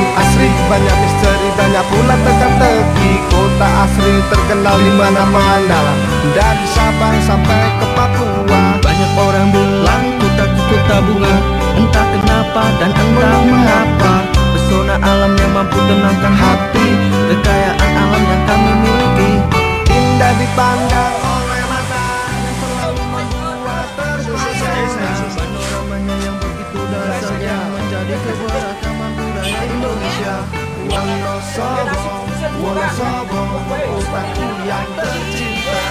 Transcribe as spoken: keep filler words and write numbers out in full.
asri, banyak misteri, banyak pula teka-teki. Kota asri terkenal di mana-mana, dari Sabang sampai ke Papua. Banyak orang bilang kota kota bunga, entah kenapa dan entah mengapa. Pesona alam yang mampu tenangkan hati, kekayaan alam yang kami miliki. Indah dipandang oleh mata yang selalu membuat terpesona. Panoramanya yang begitu dahsyatnya menjadi keberagaman budaya Indonesia. Wonosobo, Wonosobo, kota yang tercinta.